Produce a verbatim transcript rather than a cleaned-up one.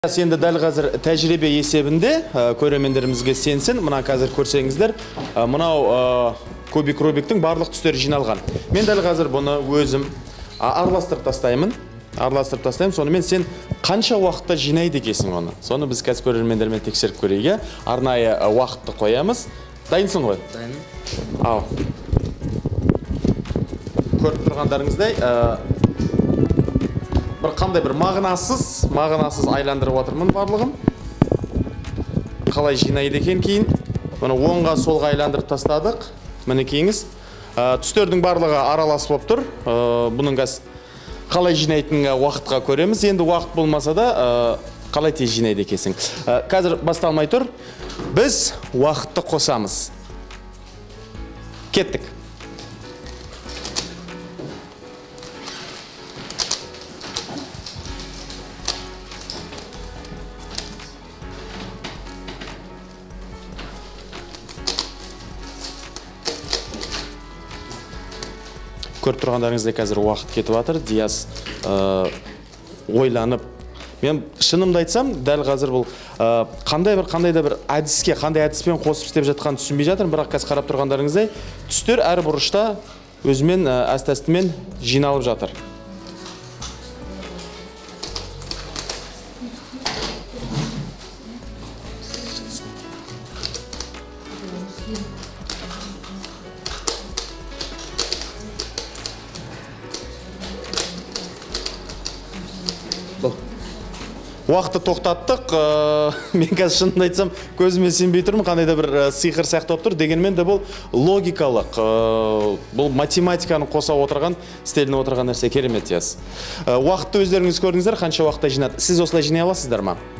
Енді дәл қазір тәжірибе есебінде көрермендерімізге сенсін. Мына қазір көрсеңіздер, мынау кубик Рубиктің барлық түстері жиналған. Мен дәл қазір бұны өзім араластырып тастаймын. Араластырып тастаймын. Сонымен сен қанша уақытта жинайды екенсің оны? Соны біз қазір көрермендермен тексеріп көрейік. Арнайы уақытты қоямыз. Дайынсың ғой? Дайын. Ал. Көріп тұрғандарыңыздай, бір қандай бір мағынасыз, мағынасыз айландырып отырмын барлығын. Қалай жинайды екен кейін. Бұны оңға солға айландырып тастадық. Мінекейіңіз. Түстердің барлығы аралас болып тұр. Бұның қалай жинайтынға уақытқа көреміз. Енді уақыт болмаса да қалай тез жинайды екенсің. Қазір басталмай тұр. Біз уақытты қосамыз. Кеттік. Көріп тұрғандарыңызда қазір уақыт кетіп жатыр. Диас ойланып. Мен шынымды айтсам, дәл қазір бұл қандай бір қандай да бір әдіске, қандай әдіспен қосып істеп жатқанын түсінбей жатырмын. Бірақ қазір қарап тұрғандарыңыздай, түстер әр бұрышта өзімен әс-тәстімен жиналып жатыр. Уақытты тоқтаттық. Мен қазір шынымды айтсам, көзіме сенбей тұрмын, қандай да бір сиқыр сияқты болып тұр. Дегенмен де бұл логикалық, бұл математиканы қоса отырған, істелініп отырған нәрсе. Керемет. Уақытты өздеріңіз көрдіңіздер, қанша уақытта жинады. Сіз осылай жинай аласыздар ма?